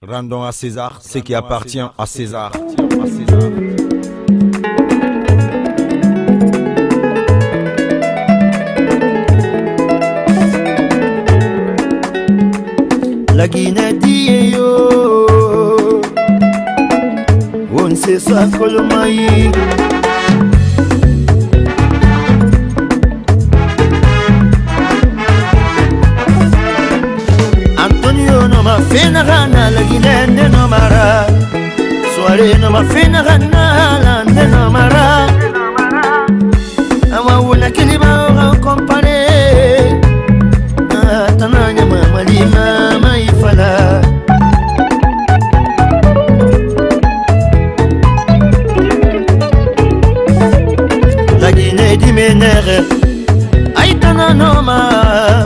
Rendons à César ce qui appartient à César. La Guinée dit yo, on ne sait pas Colomaï. Antonio no ma fena gana, la Guinée no mara. Soirée no ma fena gana, la no mara. Awa wula kilima ora compare. Tananya mama lima maifala. La Guinée di menere, aitana noma.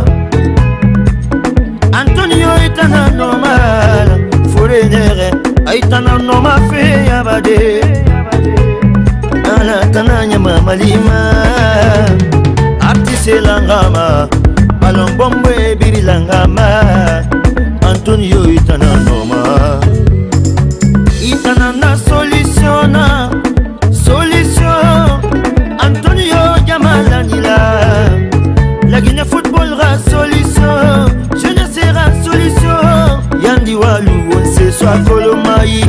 Antonio aitana noma. Forenere, aitana noma fe abade. Ala tananya mama lima, artiste langama. Balon bombe birilangama. Antonio itana noma. Itana na solutiona. Solution Antonio Jamalanila. La Guinée football ra solution. Jeunesse sera solution. Yandi Walou on se soit Colomaï.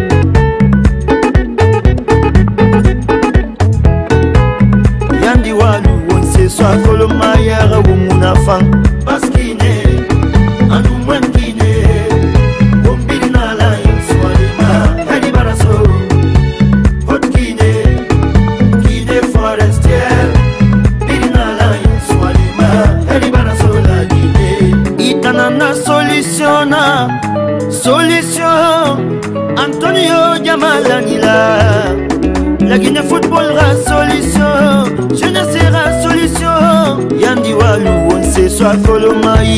Yandi Walou on se soit Colomaï. Fang Baskine, Anumwen Guinée, Bombina la Swalima, Hadi Baraso, Hot Guinée, Guinée forestière, Birina la Swalima, Hadi Baraso la Guinée. Itanana solutiona, solution, Antonio Jamalanila. La Guinée football ra solution, jeunesse sera solution. Yandi Walou on se soit Colomaï.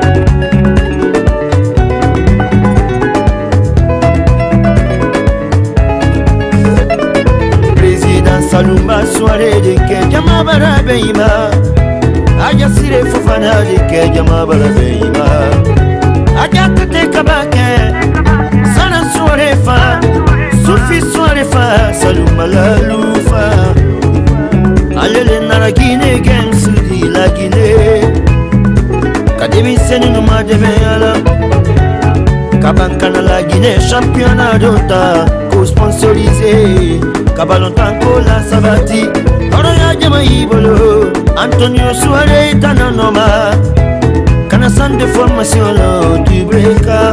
Président Salumba soirée de Kejama Barabeima. Aja Sire Fofana de Kejama Barabeima. Aja Kate Kabake Sana soirée fa. Soufi soirée fa. Salumba la loufa. Allez na la Guinée games di la Guinée. Kademi seni no mademe ala. Kabankana la Guinée championnat d'Ota co-sponsorisé. Kabalontanko la Sabati. Oroya jama ibolo. Antonio Soare tananoma. Kana centre de formation là du Breka.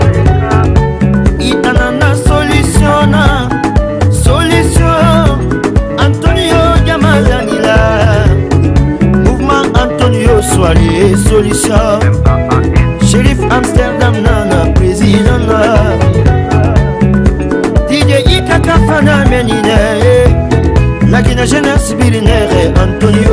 Itanana solutiona. Solution Antonio Jamalanila. Mouvement Antonio Soare solution. Shérif Amsterdam nana président là. DJ Ikaka Fana Menine. La Guinée jeunesse birinaire Antonio